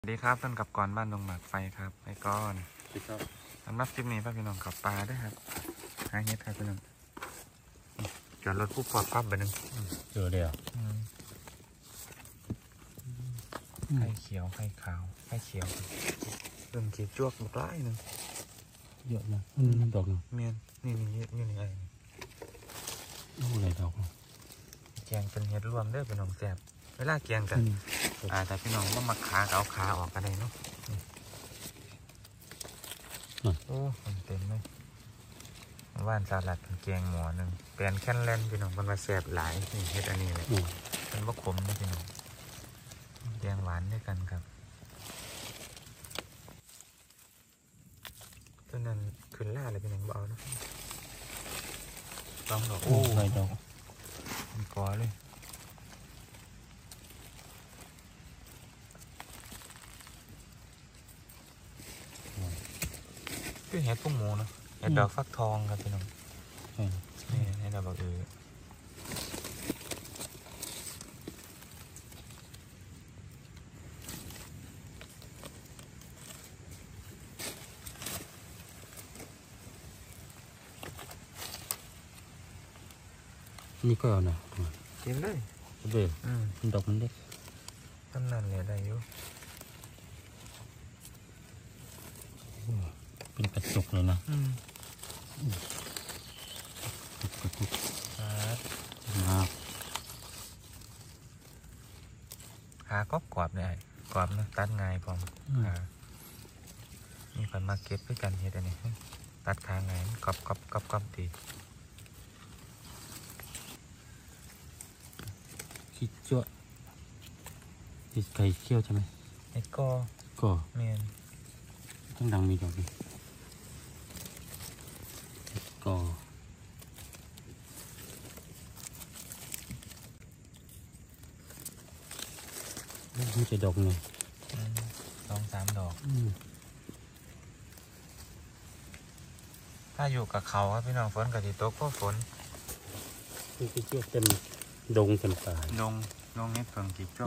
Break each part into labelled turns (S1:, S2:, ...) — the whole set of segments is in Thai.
S1: สวัสดีครับต้นกับก่อนบ้านดงหมากไฟครับไอ้ก้อนสำหรับคลิปนี้พี่น้องขับปลาด้วยครับหาเห็ดครับพี่น้องจอดรถปุ๊บปอดปั๊บไปหนึ่ง
S2: เจอเลยอ่ะ
S1: ไข่เขียวไข่ขาวไข่เขียวเริ่มจีจวกหมดไล่หนึ่ง
S2: เยอะนะดอก
S1: เมียนนี่นี่ไอ้
S2: อะไรดอก
S1: แกงเป็นเห็ดรวมเด้อพี่น้องแซ่บเวลาแกงกันแต่พี่น้องต้องมาขาเอาขาออกกันเลยเนาะโอ้เต็มเลยว่านสลัดแกงหมูหนึ่งแปลนแค่นแลนพี่น้องมันมาแซ่บหลายนี่เห็ดอันนี้เลยมันว่าขมนะพี่น้องแกงหวานด้วยกันครับต้นนั้นขึ้นล่าเลยพี่น้องเบาเนาะต้องดอก
S2: โอ้ไรดอก
S1: มันกอเลยคือเห็ดพวกหมูเนาะเห็ดดอกฟักทองครับพี่น้องนี่เห็ดดอกบัก
S2: นี่ก็เอานะ
S1: กินเลย
S2: เบื่อดอกมันเล็ก
S1: ตำนานเนี่ยได้อยู่
S2: เป็นกระจุกเลยนะกระจุกมาก
S1: หากรอบเนี่ยกรอบนะตัดง่ายพร้อมมีคนมาเก็บด้วยกันเฮ็ดอันนี้ตัดขาง่ายกรอบดี
S2: ขี้เจ้าไก่เขี้ยวใช่ไหม
S1: ไอ้
S2: ก็
S1: เมียน
S2: ต้องดังมีดอกนี่ก็ไม่ใช่ดอกเลย
S1: 2-3 ดอกถ้าอยู่กับเขาครับพี่น้องฝนกับที่โต๊ะก็ฝน
S2: นี่ขี้เจ้าเต็มดงเต็มป่า
S1: ดงนี่เพิ่งกี่จุก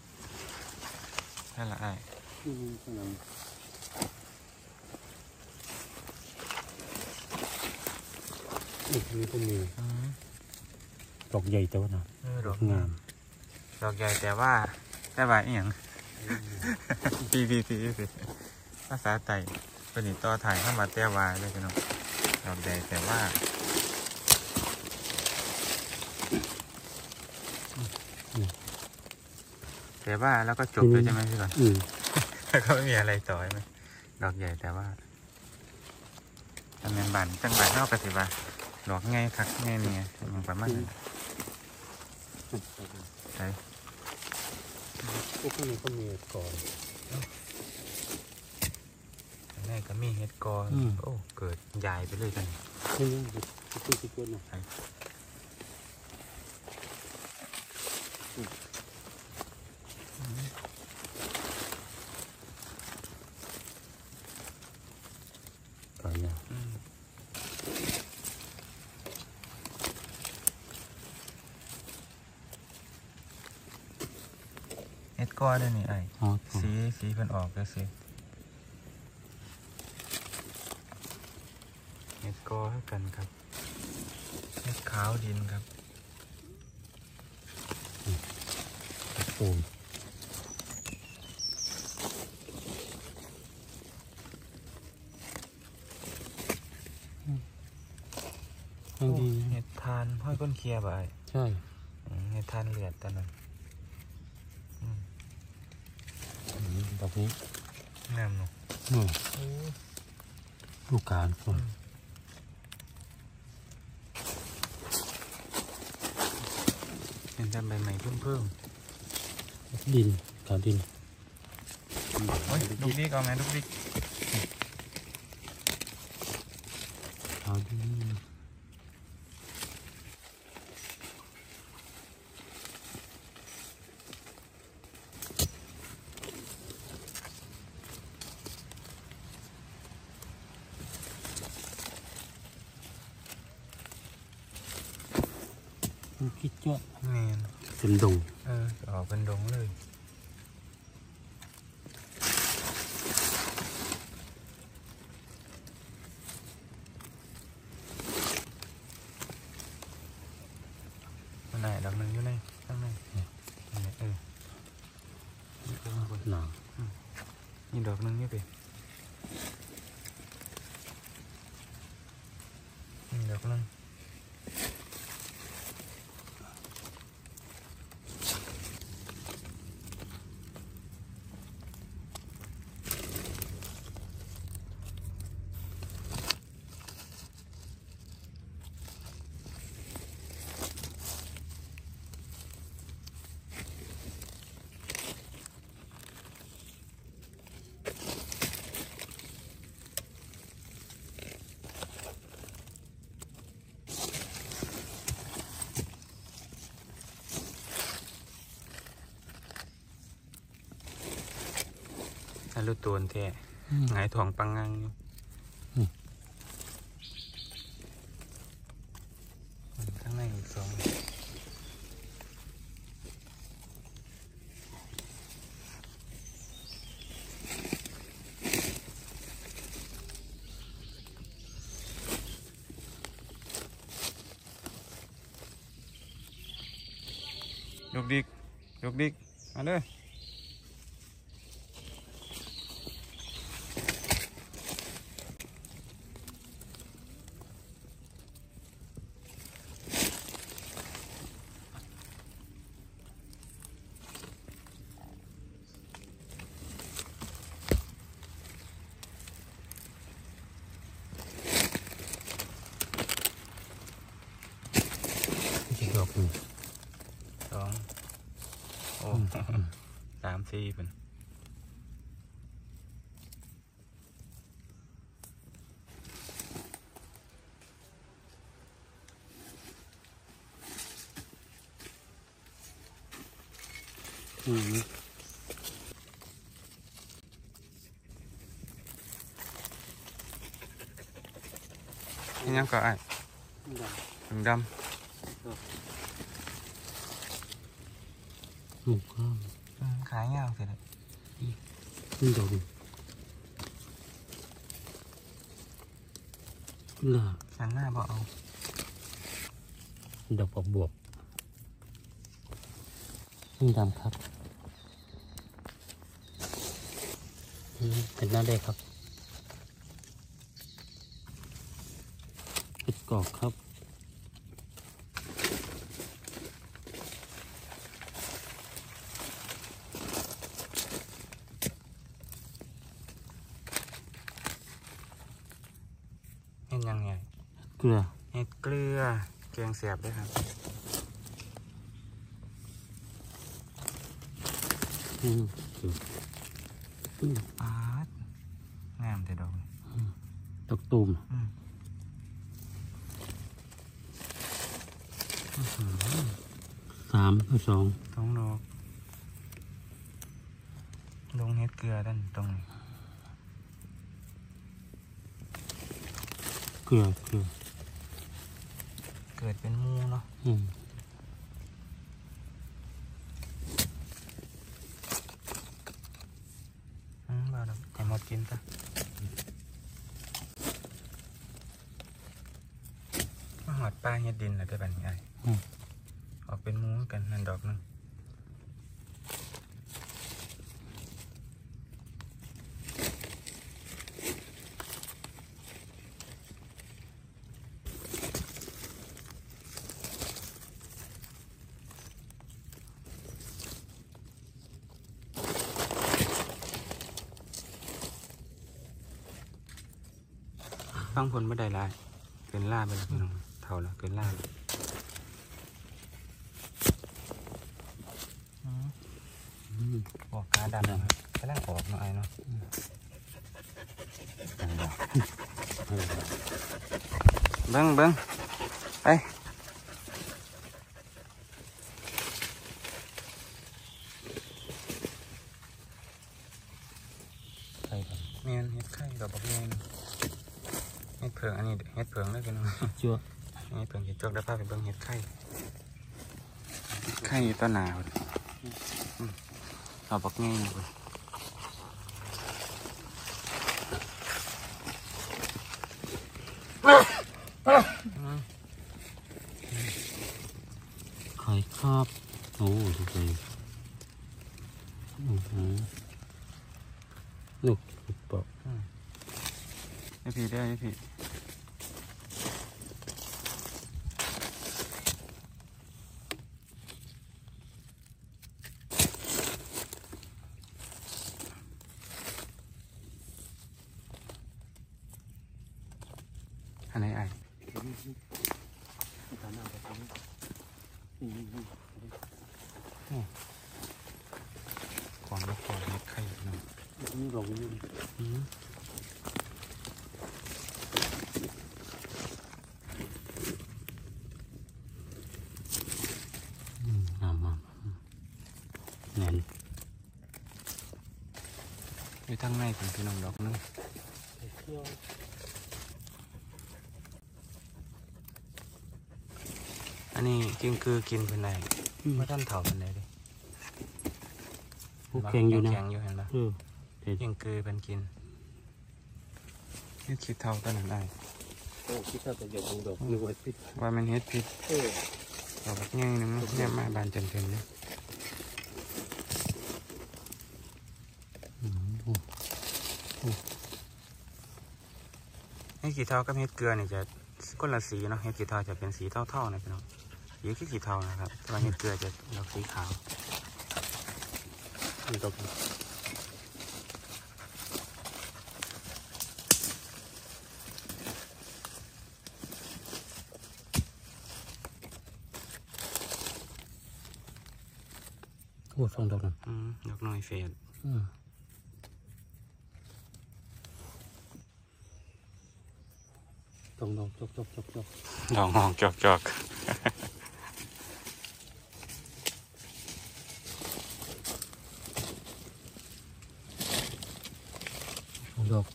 S1: นั่นแหละไอ้
S2: นี่ก็มีดอกใหญ่แต่ว่านะ
S1: ดอกงามดอกใหญ่แต่ว่าอีหยังปีภาษาไทยเป็นอีต่อถ่ายเข้ามาแต่ว่าเลยพี่น้องดอกใหญ่แต่ว่าแล้วก็จบเลยใช่ไหมพี่ก่อนแล้วก็ไม่มีอะไรต่อใช่ไหมดอกใหญ่แต่ว่าจังบานนอกกระสิบาดอกไงคักไงเนี่ยมันประมาณนั้นใช่
S2: พวกนี้ก็มีก่อน
S1: แม่ก็มีเห็ดกอนโอ้เกิดใหญ่ไปเลยกัน
S2: นี่คิดนะก่อนนะ
S1: เห็ดกอได้นี่ไอ้สีเพิ่นออกเลยสิเห็ดกอให้กันครับเห็ดขาวดินครับ
S2: ปูน
S1: เห็ดทานห้อยก้นเคียบไอ้
S2: ใช่
S1: เห็ดทานเลือดตอนนั้น
S2: ดอกนี้
S1: งามเนาะ
S2: ลูกการคน
S1: เป็นแต่ใบใหม่เพิ่ม
S2: ดินการดิน
S1: ลูกดิกเอาไหมลูกดิก
S2: เอาดินคิดเจาะ
S1: นี่
S2: เป็นดง
S1: ออกเป็นดงเลยนี่ดอกนึงนี่ไปนี่ดอกนึงลูกตัวแท้หงายถ่องปังงังอยู่ข้างในอีกสองยกดิกมาเลย
S2: ดอกหนึ่ง
S1: สองโอ้สามสี่เป็นนี่ยังก็ไอ้ถึงดำ
S2: หมูข้าว
S1: ขายยาวสิเลย
S2: นี่ดอกหนึ่งลา
S1: ฉันหน้าบอกเอา
S2: ดอกบวบนี่ดำครับเป็นหน้าแดงครับเห็ดกอกครับ
S1: เห็นยังไง
S2: เกลือ
S1: เห็ดเกลือแกงเสียบด้วยครับ
S2: เกลือ
S1: ปาดงามแต่ดอก
S2: ดอกตูม3 2
S1: ท้องดอกลงเห็ดเกลือด้านตรงนี้
S2: เกลือ
S1: เกิดเป็นมูเนาะบ้าดอกให้หมดกินซะมาหอดปลาเห็ดดินแล้วได้แบบนี้ไอ้ออกเป็นมูกันนั่นดอกนึงฟังผลไม่ได้ลายเกินล่าไปแล้วพี่น้องเท่าแล้วเกินล่าแล้วออกขาดำนะครับกำลังออกเนาะไอ้เนาะเบิ้งไปไข่เมียนเห็ดไข่กับบักเมียนเห็ดเผืองอันนี้เห็ดเผืองได้กันเนาะ
S2: จั่ว
S1: เห็ดเผืองเห็ดจอกได้ภาพไปเบิ้งเห็ดไข่ไข่ต้นหนาวเอาบักเมียนเลย
S2: ไข่คาบโอ้ถูกใจลูกปอก
S1: ไอพี่ได้ไอพี่อันไหนไอของลูกของไข่เนาะ
S2: นี่ลงนี่มาแน่น
S1: อยู่ทางในเป็นพี่น้องดอกนึงอันนี้กินคือกินเป็นไรไม่ท่านเถาเป็นไรดิ
S2: พวกแข็งอยู่นะ
S1: แข็งอยู่เห็นปะกินคือเป็นกินนี่คิดเท่ากันหนึ่งได้
S2: โอ้คิดว่าจะเดี๋ยวคงดอกนึกว่าพิษ
S1: ว่ามันเฮ็ดผิดดอกแบบง่ายนึงเนี่ยมาบานเต็มๆเนี่ยเฮ็ดขี้เท่ากับเฮ็ดเกลือเนี่ยจะคนละสีเนาะเฮ็ดขี้เท่าจะเป็นสีเท่าๆนะพี่น้องสีคือขี้เท่านะครับแต่ว่าเฮ็ดเกลือจะดอกสีขาว
S2: ดอกโอ้ฟังดอกนั้น
S1: ดอกน้อยเฟด
S2: ต้องดอกจก
S1: ดอกหองจอก
S2: ดอก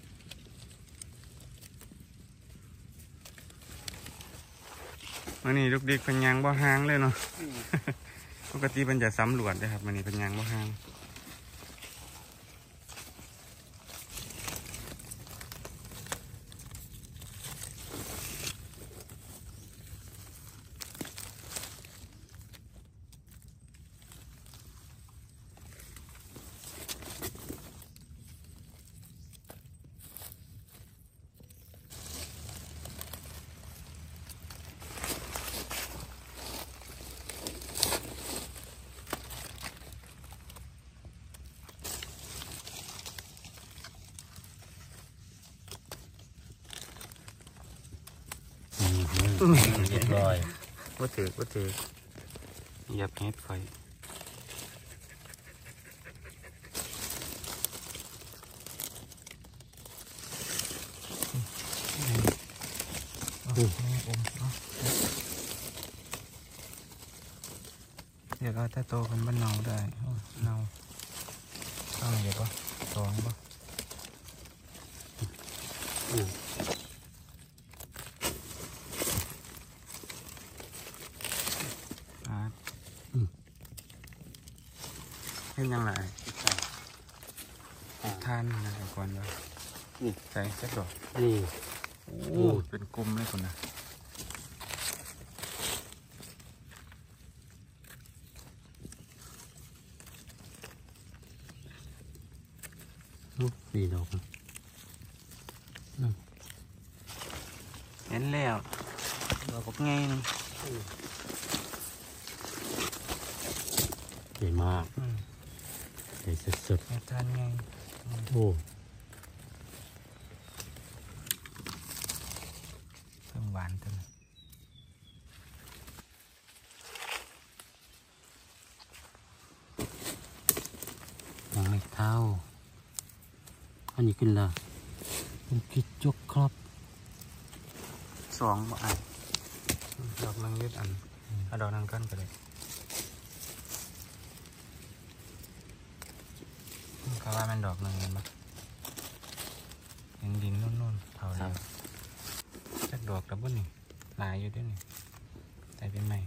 S1: วันนี้ลูกดิกเป็นยางบ่ห้างเลยเนาะ ปกติเป็นจะสำรวจนะครับวันนี้เป็นยางบ่ห้าง
S2: เรียบร้อย
S1: ว่าถือเหยียบเฮ็ดไฟเดี๋ยวเราถ้าโตกันบ้านเนาได้เนาเอาเดี๋ยวปะสองปะให้ยังไงทานอะไรก่อนวะใส่แค่ดอก
S2: นี่
S1: โอ้เป็นกลุ่มเลยคุณนะ
S2: นี่ดอก
S1: เห็นแล้วดอกง่ายนึง
S2: ใหญ่มากใหญ่สุด
S1: ทานง่าย
S2: ๆโอ้
S1: เพิ่มหวานตัวนึง
S2: ยังไม่เท่าอันนี้ขึ้นละเป็นกิจจกครับ
S1: สองบ่อ่ะดอกนังยืดอันเอาดอกนังก้อนไปเลยเขาว่ามันดอกหนึ่งเห็นปะเห็นดินนุ่นๆเท่าเดียวจักดอกแต่บุ้นนี่หลายอยู่ด้วยนี่แต่เป็นใหม่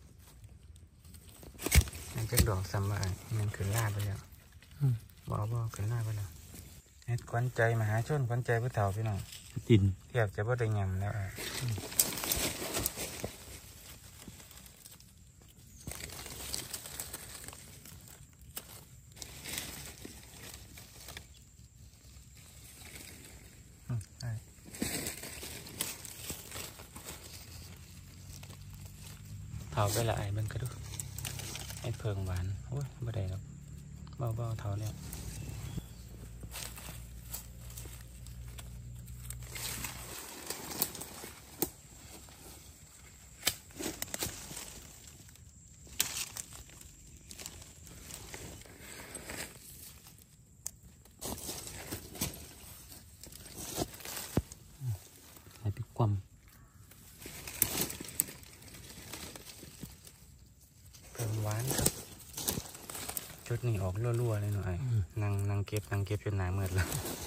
S1: จักดอกซ้ำว่ามันคือลาดไปแล้วบอกขึ้นหน้าไปแล้วเฮ็ดขวัญใจมหาชนขวัญใจผู้เฒ่าพี่น้อง
S2: ติน
S1: เทียบจะบ่ได้ยำแล้วเฒ่าไปละไอ้เบิ่งกระดูกไอ้เพิงหวานโอ้ยบ่ได้หรอกเบาๆเฒ่าแล้ว
S2: ให้ไปความ
S1: เพิงหวานครับชุดนี้ออกรั่วๆเลยหน่อยนางเก็บจนหนาเมือดแล้ว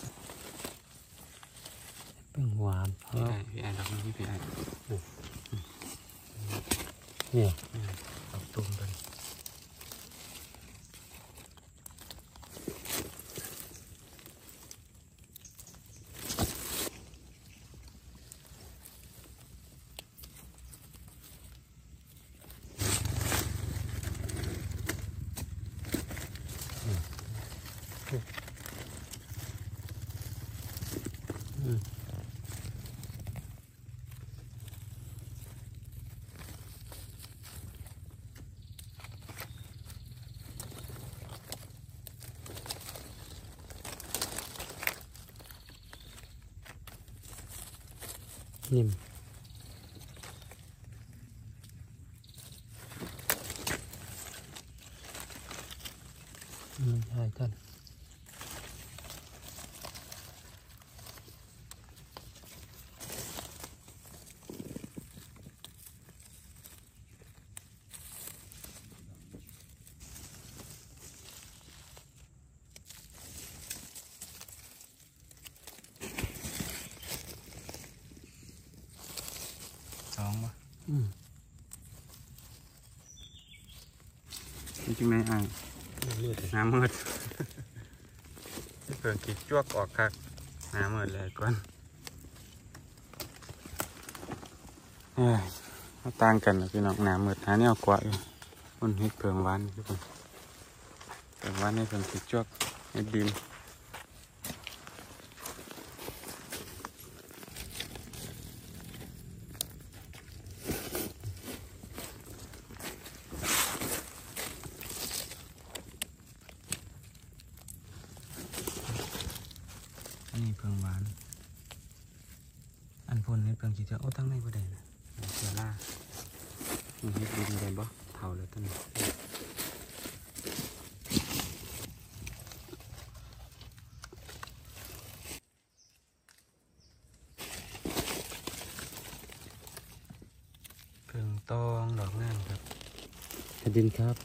S2: เป็นหวาน
S1: พี่ไอ้ดอกนี้พี่ไอ้
S2: เนี่ย
S1: ดอกตุ้มเป็น
S2: นิ่มใช่ท่าน
S1: สองวะ
S2: Ừ.
S1: จริงไหมไอ้
S2: เลือด
S1: น้ำมืด เผื่อกิดจวกออกคักน้ำมืดเลยก่อนต่างกันนะพี่น้องน้ำมืดหาเนี่ยกว่าอยู่มันเห็ดเผืองหวานทุกคนเผืองหวานให้เพิ่งกิดจวกเห็ดดินอันนี้เพิงหวานอันพ่นเฮ็ดเพิงกี่เจ้าโอ้ทั้งในบ่ได้นะเสือล่ามันเฮ็ดดินได้บ่เท่าแล้วตั้งนี้เพิงตองดอกงามครับ
S2: แผ่นดินครับ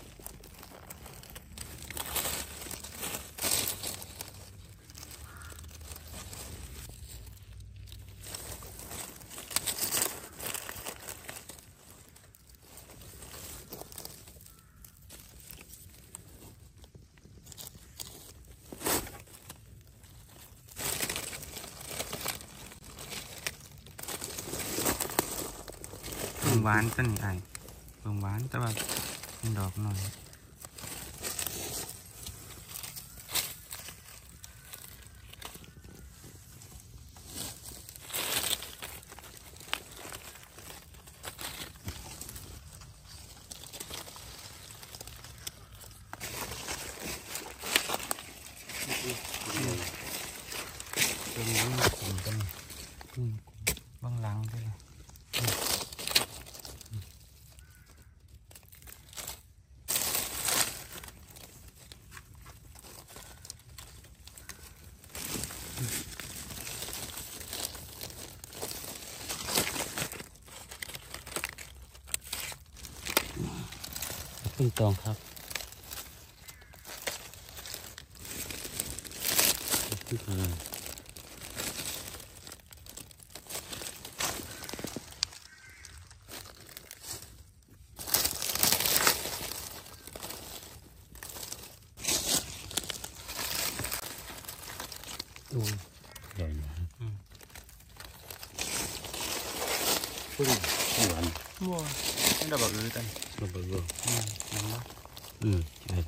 S1: เพิงหวานต้นนี้ไอ้เพิงหวานแต่ว่าเป็นดอกหน่อยเพิงหวานมันขมกันนี่บางหลังด้วยนะ
S2: พึ่งตองครับพึ่งอะไรดูใหญ่นะพึ่งหวาน
S1: บัวนี่เราแบบนี้กัน
S2: ระเบิด
S1: น้ำละ
S2: ใช่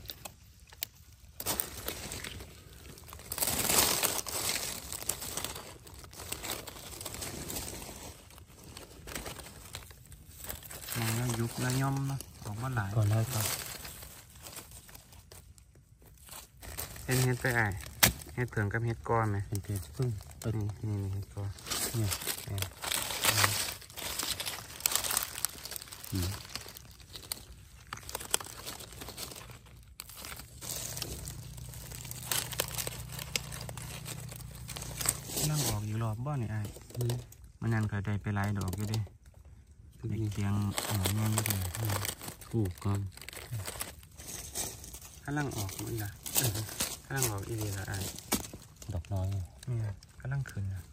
S1: มันก็ยุบแล้วย่อมเนาะออกมาหลาย
S2: ก่อนได้ครับ
S1: เฮ็ดไปอ่ะเฮ็ดเผืองกับเฮ็ดก้อนไหม
S2: เป็นเพชรพึ่ง
S1: นี่เฮ็ดก้อน
S2: เนี่ย
S1: นั่งออกอยู่รอบบ้านนี่ไอ้มันนั่นเคยได้ไปหลายดอกอยู่ดิเด็กเตียงหมอนเงี้ยอยู่เลย
S2: ถูกครับ
S1: กำลังออกมันละกำลังออกอีดีละไอ้
S2: ดอกน้อย
S1: นี่กำลังขึ้นนะ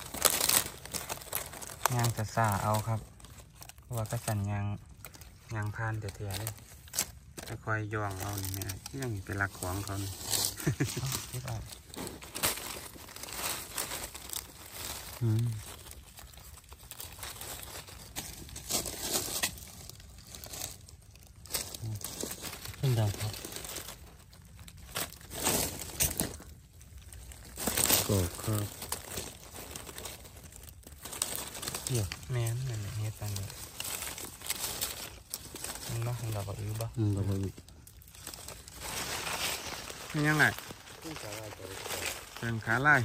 S1: ยางจะซาเอาครับเพราะว่ากระสันยางพานเถี่ยๆเลยค่อยย่องเอานี่แม่ยังเป็นรักของเขานี่คิดว่า
S2: พึ่งดำครับก็ครับเกี่ยว
S1: แม่นนั่นแหละเฮ็ดตันเลยมันเนาะของเราแบบอื้อบ่
S2: ระเบิด
S1: มันยังไงเชิงขาไล่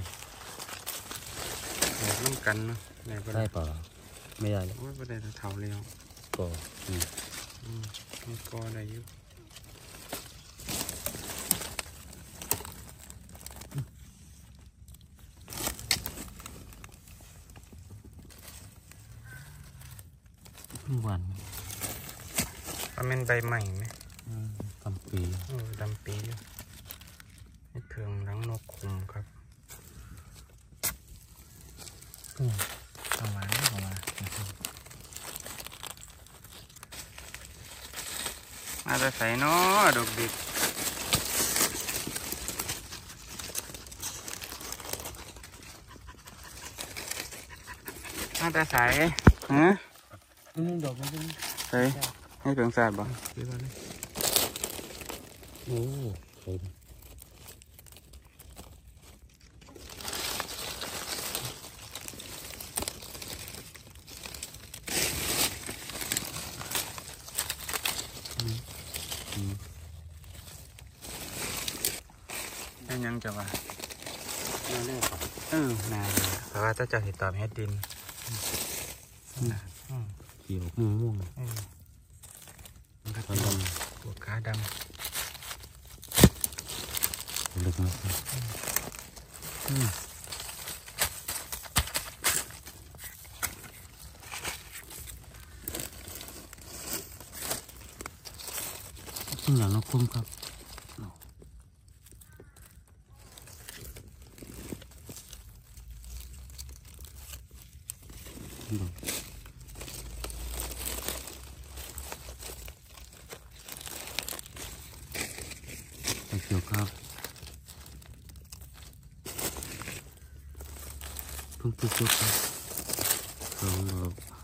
S1: แหกน้ำกันเนาะแหก
S2: ได้เปล่าไม่ได้แล้ว
S1: โอ้ยไม่ได้เท่าเร็ว
S2: ก็
S1: มันก็ได้อยู่
S2: พึ่งหวาน
S1: มันเป็นใบใหม่ไหม
S2: ทำปี
S1: ดำปีอยู่ให้เถืองหลังนกขุมครับเอามามาจะใส่เนาะดอกดิบมาจะใส่ฮะ
S2: นี่ดอกมันเป็น
S1: ใส่ให้เถืองสาดบ่ดีกว่าเลย
S2: โอ้ใช่
S1: เป็นยังจะว่า
S2: แน่ๆครับ
S1: นาเพราะว่าถ้าจะติดต่อเฮ็ดดิน
S2: เขียวม่วง
S1: มันก็
S2: ตอนด
S1: ปวดขาด
S2: ำลึกนะครับซึ่งอย่างเราคุ้มครับเขียวครับเพิ่งปุ๊บครับสองดอก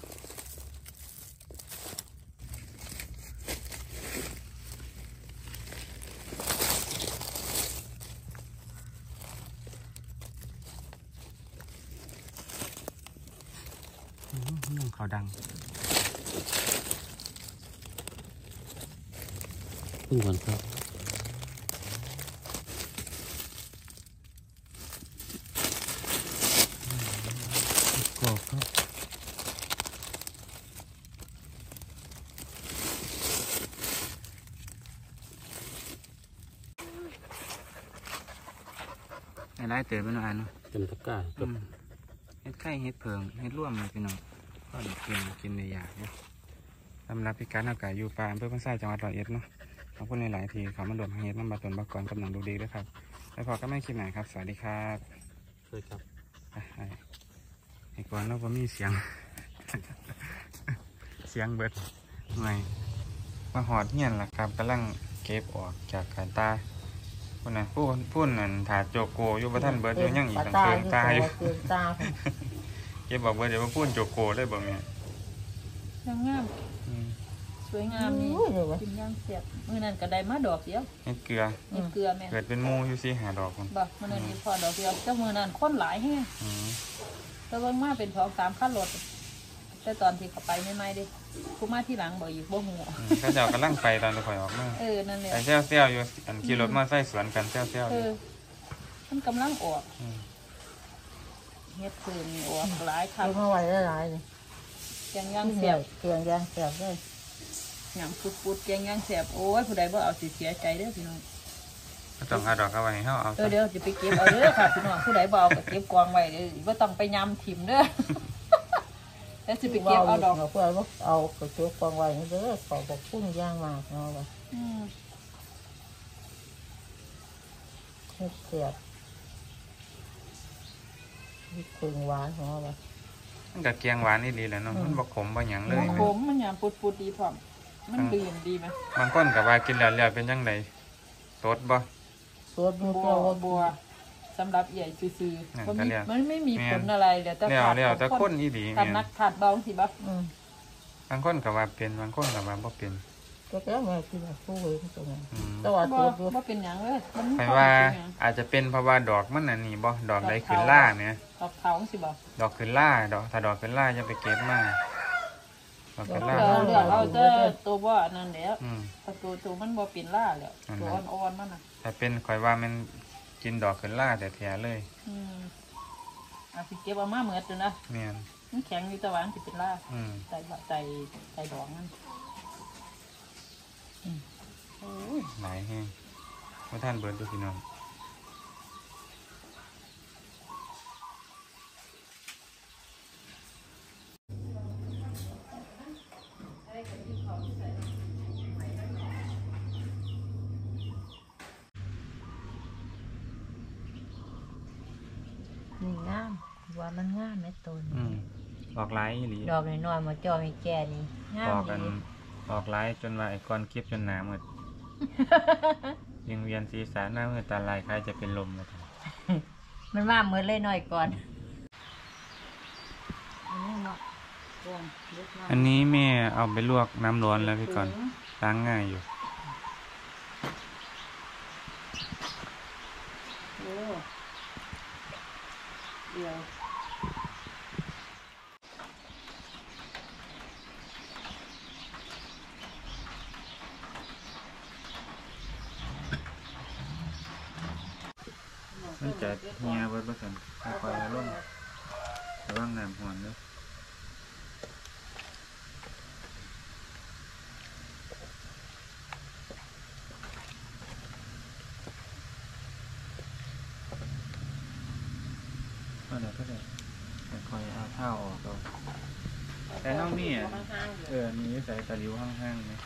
S1: ำนุ่งเขาดัง
S2: เพิ่งหวานครับกรอบครับ
S1: ไอ้ไล่เต๋อเป็นอันเนาะ
S2: เป็นตะกร้าครับ
S1: เฮ็ดไข่เฮ็ดเพิงเฮ็ดร่วมเลยพี่น้องก็เด็กกินในอยากเนี่ยสำหรับพิการอากาศอยู่ป่าอำเภอพันทรายจังหวัดร้อยเอ็ดเนาะขอบคุณหลายๆทีเขามาดมเฮ็ดน้ำบาตนบากรกำลังดูดีด้วยครับแล้วพอก็ไม่คลิปไหนครับ สวัสดีครับ
S2: เคยครับ
S1: ไอ้ก่อนเราก็มีเสียง เสียงเบิดหน่อยมาหอดเงี้ยนล่ะครับกำลังเก็บออกจากการตาคนน่ะพูดนั่นถาโจโกอยู่บ่ทันเบิดอยู่ยังอีกตั้ง
S3: ตา
S1: เติมตาอยู่
S3: เติมตา
S1: เก็บบอกว่าเดี๋ยวมาพูดโจโกเลยบ่แม่
S4: งาม
S1: อืม
S4: สวยงามนี่
S3: อุ้ยเลยวะ
S4: กินย่างเสียบมื้อนั้นก็ได้มาดอกเดียว
S1: เฮ็ดเกลือ
S4: เห็ดเกลือแม่
S1: เกิดเป็นหมู่อยู่สิหาดอกคน
S4: บ่มื้อนั้นนี่พอดอกเดียวเจ้ามื้อนั้นคนหลายแฮง
S1: อืม
S4: แต่เบิ่งมาเป็น2-3คันรถแต่ตอนที่เขาไปใหม่ๆเด้ผู้มาที่หลังบ่อีกบ่ฮู้
S1: เขาเจ้ากำลังไปตอนจะข่อยออกมา
S4: นั่นแหละ
S1: ไปเซี่ยวๆอยู่อันขี่รถมาใส่สวนกันเซี่ยวๆอยู่
S4: มันกำลังออก
S1: ม
S4: เฮ็ดคืนออกหลายคั
S3: เติ
S4: น
S3: มมาไว้หลายๆเลย
S4: แกงย่างเสียบ
S3: เกลือยางเสียบเลย
S4: หยังฟุดๆแกงย่างเสียบโอ้ยผู้ใดบ่เอาสิเสียใจเด้อพี่น้อง
S1: ก็ต้องเอาดอกเอาไว้ให้เฮาเอาซะ
S4: เดี๋ยวจะไปเก็บเอาเด้อค่ะพี่น้องผู้ใดบ่เอาก็เก็บกองไว้เด้อบ่ต้องไปยำถิ่มเด้อ แล้วสิไปเก็บเอาดอก
S3: เพื่อนว่าเอากระจุกกองไว้นี่เด้อขอบอกพุ่งย่างมากเอาไว้
S4: อืม
S3: เฮ็ดเสียบมีเครื่องหวานของเอาไว้
S1: มันก็เกียงหวานนี่ดีแหละเนาะมันบ่ขมบ่หยังเลย
S4: มัน
S1: แม่
S4: ขมมันหยามปุดๆดีพร้อมมันดื่มดีไหม
S1: บางคนก็ว่ากินแล้วเป็นจังไดตดบ่
S3: สวดดู
S4: บั
S3: เจ้าว ว่า
S4: บัวสำหรับใหญ่ซื่อ
S1: นั่น
S4: ๆ
S1: ก็
S4: มัน
S1: เรียก
S4: ไม่มีผลอะไรเดี๋ยวแต่
S1: แล้ว
S4: ขาด
S1: แล้วแต่คนอีดี
S4: ขาด
S1: แม่
S4: นั
S1: น
S4: กขาดเบาสิบ่
S1: บางคนก็ว่าเป็นบางคนก็ว่าบ่เป็น
S3: ก็แล้วแม่กินผู้เวรตรงนั้น
S1: อืม
S3: แต่ว่า
S4: บ่
S3: สวดดู
S4: บ่เป็นหยังเลยมันมี
S1: หมาย
S4: ควา
S1: ว่าม
S4: เป็นหยัง
S1: อาจจะเป็นเพราะว่าดอกมันอันนี้บ่ดอกใดขึ้นล่าเนี่ย
S4: ดอกเถาสิบ่
S1: ดอกขึ้นล่าดอกถ้าดอกขึ้นล่าอย่าไปเก็บมาดอกขึ้นล่า
S4: เลือกเอาแต่ตัวบ่อันนั้นแหละ
S1: อืม
S4: ถ้าตัวมันบ่เป็นล่าแล้ว
S1: อันนั้น
S4: ตัวอ่อนๆมันน่ะ
S1: แต่เป็นข่อยว่ามันกินดอกขึ้นล่าแต่แท้ๆเลย
S4: อืมสิเก็บเอามาเหมือดอยู่นะ
S1: แม่น
S4: มันแข็งอยู่แต่ว่ามันสิเป็นล่า
S1: อืม
S4: ใจดอกมัน
S1: โอ้ยหลายแฮงบ่ท่านเบิดดูพี่น้อง
S3: นี่งามว่ามันงามแม่ต้น
S1: อืมออกหลายอีหลี
S3: ดอกน้อยๆมาจ่อให้แก่นี่งา
S1: อ
S3: ม
S1: อกกัน
S3: ดี
S1: ออกหลายจนว่าไอ้ก้อนคลิปจนหนาหมด ยังเวียนศีรษะหน้ามือตาลายคล้ายจะเป็นลมเลยครับ
S3: มันว่าเหมือนเลยหน่อยก่อน
S1: อันนี้แม่เอาไปลวกน้ำร้อนแล้วพี่ก่อนล้างง่ายอยู่
S4: โอ้เดี๋ยว
S1: มันจะเฮียเบิดบ่ซั่นค่อยๆลงระวังน้ำหอนเด้อก็ได้ค่อยๆเอาเท้าออกเอาแต่เฮามีอ่ะมีใส่ตะหลิวห้างๆไหม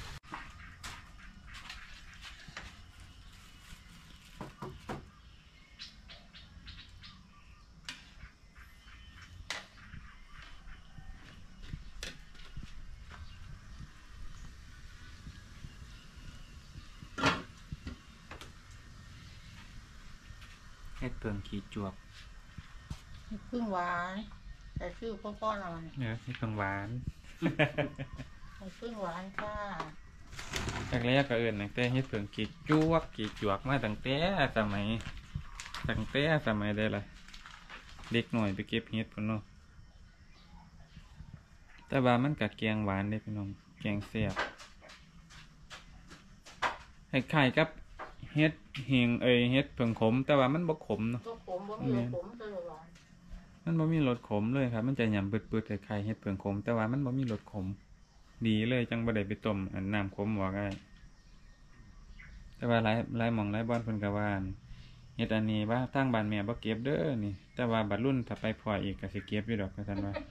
S1: เฮ็ดเปลืองขี้จวบ
S3: พึ่งหวานแต่ชื่อพ่อๆหน่อย
S1: เนี่ยเฮ็ดเปลืองหวาน
S3: พึ่งหวานค่ะ
S1: แรกๆก็เอิ้นตั้งแต่เฮ็ดเปลืองขี้จวกมาตั้งแต่สมัยใดล่ะเด็กหน่อยไปเก็บเฮ็ดพุ่นเนาะแต่ว่ามันก็แกงหวานเด้พี่น้องแกงแซ่บคล้ายๆกับเฮ็ดเฮงเฮ็ดเผิงขมแต่ว่ามันบ่ขมเนาะ
S3: ตัวผมบ่มีผมตลอดหวาน
S1: มันบ่มีรสขมเลยครับมันจะหย่ำปืดๆคล้ายๆเฮ็ดเผิงขมแต่ว่ามันบ่มีรสขมดีเลยจังบ่ได้ไปต้มอันน้ำขมว่าได้แต่ว่าหลายหม่องหลายบ่อนเพิ่นก็ว่าอั่นเฮ็ดอันนี้ว่าทางบ้านแม่บ่เก็บเด้อนี่แต่ว่าบัดรุ่นถ้าไปพออีกก็สิเก็บอยู่ดอกว่าซั่นว่า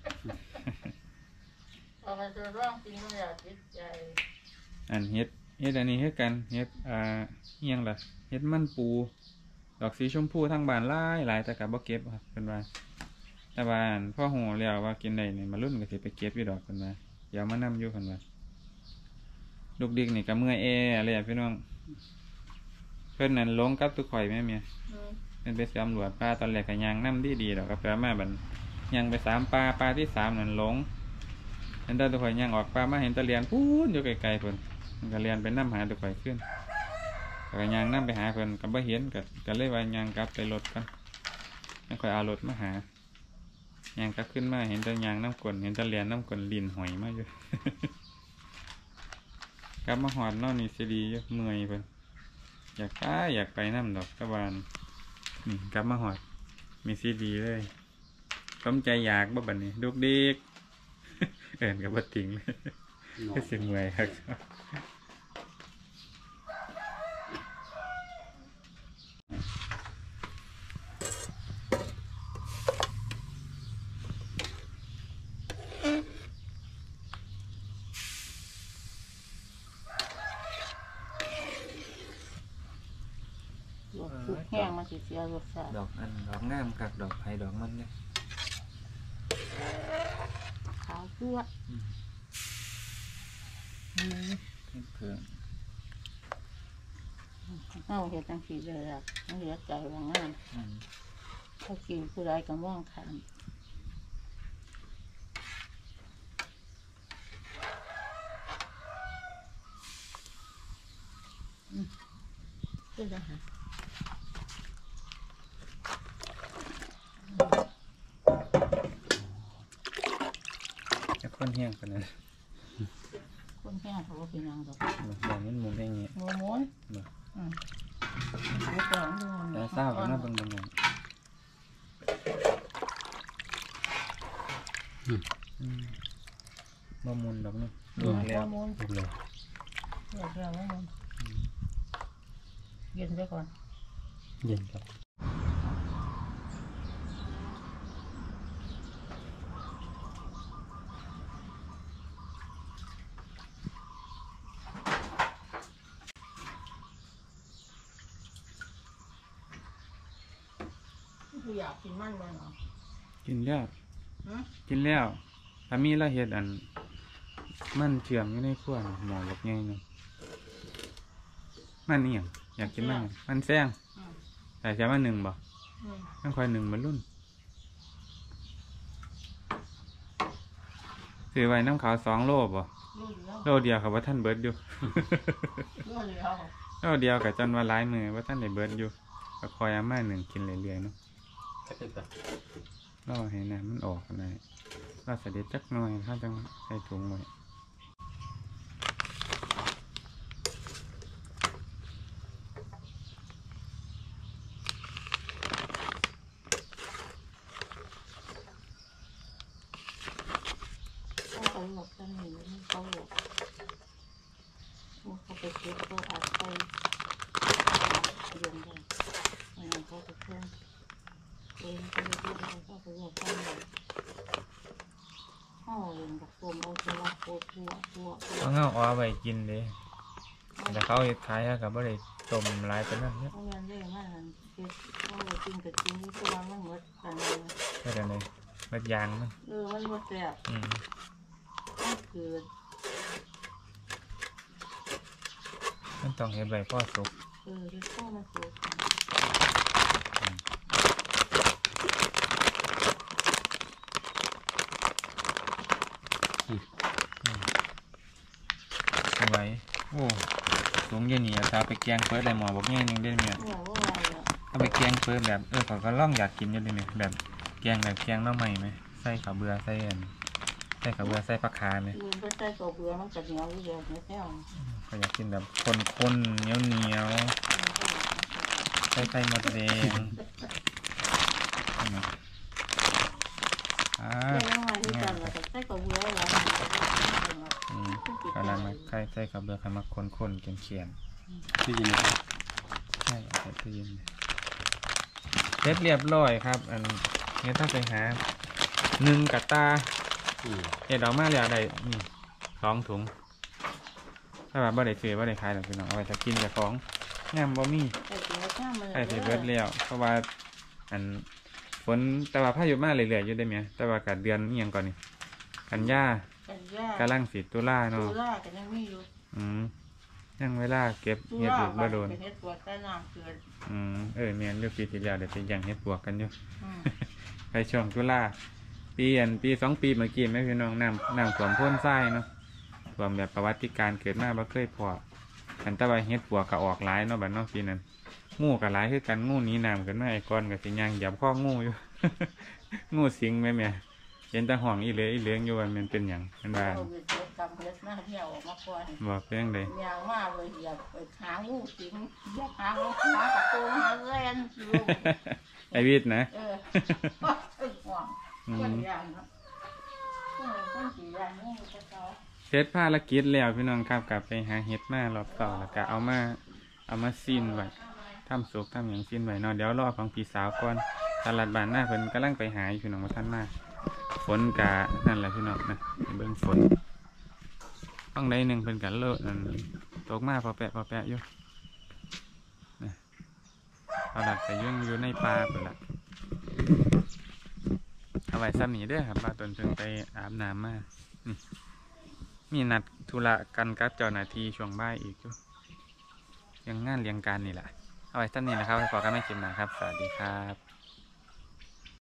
S3: เอาไปจะร้องกินก็อยากจิตใจ
S1: อันเฮ็ดอันนี้คือกันเฮ็ดอิหยังล่ะเฮ็ดมันปูดอกสีชมพูทางบ้านหลายแต่ก็บ่เก็บครับเพิ่นว่าแต่ว่าอั่นพอฮู้แล้วว่ากินได้นี่มารุ่นก็สิไปเก็บอยู่ดอกเพิ่นว่าเดี๋ยวมานํอยู่เพิ่นว่าลูกดิกนี่ก็เมื่อยอะไรอะพี่น้องพิ่นนั่นลงกับตุกข่อยแม่เมียเป็นไปสำรวจปลาตอนแรกก็ย่างน้ำดีดอกกับแปลมาบัดย่างไป3 ปลาที่3นั่นหลงเห็นตาตุกข่อยย่างออกปลามาเห็นตะเลียนพูนอยู่ไกลๆเพิ่นมันก็เลียนไปน้ำหาตุกข่อยขึ้นก็ย่างน้ำไปหาเพิ่นก็บ่เห็นก็เลยว่าย่างกลับไปรถกันแล้วค่อยเอารถมาหาย่างกลับขึ้นมาเห็นตะย่างน้ำกลนเห็นตะเลียนน้ำกลนลิ้นหอยมาอยู่ กลับมาหอดนอนนี่สิดีอยู่เมื่อยเพิ่นอยากไปน้ำดอกตะวันนี่กลับมาหอดมีซีดีเลยสมใจอยากบ่บัดนี้ดุกดิก เอิ้นกับบ่ติงเลยก็สิเมื่อยครับ
S3: สุกแห้งมันสิเสียรสชาติ
S1: ดอกงามคักดอกไผ่ดอกมันเนี่ย
S3: ขาวเสื้อ
S1: เพิ่ง
S3: เอาเห็ดจังสีเลยอ่ะมันเหลือใจว่างานถ้ากินผู้ใดก็มองขามก็จะหา
S1: จะค้นเฮี้ยงกันนะ
S3: คนแค่เขาก็เป็นนางดอก
S1: อย่างนี้มุนได้เงี้ย
S3: ม้วนขายของดู
S1: แต่เศร้ากันนะบางอย่างบ่มุนดอกเนาะดูแล้ว
S3: ม้วน
S2: ดูเลย
S3: เดี๋ยวเราไม่ม้วนเย็นไปก่อน
S2: เย็นครับ
S3: คืออยากกินมันเลยเหรอ
S1: กินแล้วถ้ามีละเห็ดอันมันเชื่อมอยู่ในขั้วน่ะหมอบอกไงเนาะมันนี่อย่างอยากกินมันแซงแต่ใช้มา1บ่ต้องคอย1มันรุ่นซื้อไว้น้ำขาว2 โลบ่โลเดียวครับว่าท่านเบิร์ดอยู่ โลเดียวกับจนว่าหลายมือว่าท่านได้เบิร์ดอยู่ก็คอยเอามา1กินเรื่อยๆเนาะรอให้น้ำมันออกอะไรรอเสด็จจักหน่อยถ้าจังใส่ถุงไว้
S3: เขาหลอกกันหนีเขาหลอกเขาไปเก็บเขาอาจไปยังไงไม่เขาไปเพื่อนเองเขาไปเพื่อนเขาไปหลอกกันเลยเขาเองกับตัวเราจะรักตัว
S1: เอาเงาเอาไว้กินเลยแต่เขาเฮ็ดขายกับบ่ได้ต้มหลายปานนั้นเนี่ย
S3: เขาเงินได้มากเก็บเขาไปกินกับกินที่ตัวมันหมดกันเลย
S1: แค่นั้นเองเม็ดยางมัน
S3: มันหมดแบบ ก็คือ
S1: มันต้องเฮ็ดไว้พอสุก
S3: ที่ข้อมาสูง
S1: เอาไว้โอ้สูงเย็นนี่ถ้าไปแกงเปิดอะไรหมอบอกง่ายนึงได้ไหม
S3: เนี่ยว่าอะไรอ่ะ
S1: ถ้าไปแกงเปิดแบบเขาก็ล่องอยากกินอยู่ดิเนี่ยแบบแกงหน่อไม้ไหมใส่ข้าวเบื่อใส่ข้าวเบื่อใส่ผักคาไหม
S3: มันก็ใส่ตัวเบื่อมันก็เหนียวอยู่แล้วเนี่ยแค่
S1: ก็อยากกินแบบข้นๆเหนียวใส่ไข่มดแดง
S3: แค่ยังไงที่จันเราจะใส่ตัวเบื่อแล้ว
S1: กำลังใส่ข้าวเบื่อให้มาข้นๆเขียน
S2: ที่ยินครับ
S1: ๆใช่ใส่ตู้เย็นเสร็จเรียบร้อยครับอันนี้ถ้าไปหา1 กะตาเฮ็ดออกมาแล้วได้นี่2 ถุงถ้าว่าบ่ได้ซื้อบ่ได้ขายหรอกพี่น้องเอาไว้ถ้ากินกับของงามบ่มี ใช่สิเบิดแล้วเพราะว่าอันฝนแต่ว่าพายุมาเรื่อยๆอยู่ได้ไหมแต่ว่ากัเดือนนี้ยังก่อนนี่กันยากำลังสิตุลาเนาะ
S3: ตุลาก็ยังมีอยู่
S1: ยังเวลาเก็บเห็ดปวกบ่โดน
S3: เฮ็ดปวกใต้น้ำเกิน
S1: เมียนเรื่องปีที่แล้วเดี๋ยวไปยังเห็ดปวกกันอยู่
S3: อืม
S1: ไปช่วงตุลาปี2 ปีเมื่อกี้แม่พี่น้องน้ำท่วมโพ้นทรายเนาะท่วมแบบประวัติการเกิดมาบ่เคยพอกันแต่ว่าเห็ดปวกก็ออกหลายเนาะบัดเนาะปีนั้นงูก็หลายคือกันงูหนีน้ำกันมาไอ้ก้อนก็สิย่างเหยียบข้องูอยู่ งูสิงแม่เห็นแต่ห้องอีเหลืองอยู่ว่ามันเป็นหยังมันว่า
S3: เอาไปเฮ็ดกำเฮ็ดมาเที่ยวออกมาก่อน
S1: บอกเป็นจังได
S3: ยางมาเลยเหยียบไปหางูสิงเหยียบหางูหาตะโกนหาเล่นอยู่
S1: ไอวิทย์นะ
S3: ห่วงคนยางเนาะคนสียางงูกระเจ้า
S1: เสร็จภารกิจแล้วพี่น้องครับกลับไปหาเห็ดมารอบต่อแล้วก็เอามาซีนไว้ทำสุกทำอย่างซีนไว้เนาะเดี๋ยวรอของพี่สาวก่อนตลาดบ้านหน้าเพิ่นกำลังไปหาอยู่พี่น้องมาท่านมาฝนกะนั่นแหละพี่น้องนะเบิ่งฝนต้องได้หนึ่งเพิ่นกะเลิศนั่นตกมาพอแปะอยู่นะตลาดก็ยุ่งอยู่ในป่าเพิ่นละเอาไว้ซ้ำนี้เด้อครับบ้านตนเพิ่งไปอาบน้ำมามีนัดธุระกันกับเจ้าหน้าที่ช่วงบ่ายอีกอยู่ยังงานเลี้ยงการนี่แหละเอาไว้ซ้ำนี้นะครับขอกันไม่คลิปหนาครับสวัสดีครับ